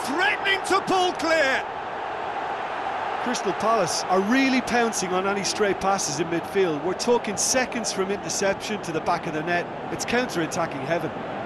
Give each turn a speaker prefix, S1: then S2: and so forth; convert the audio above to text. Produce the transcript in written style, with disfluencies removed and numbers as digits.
S1: threatening to pull clear.
S2: Crystal Palace are really pouncing on any stray passes in midfield. We're talking seconds from interception to the back of the net. It's counter-attacking heaven.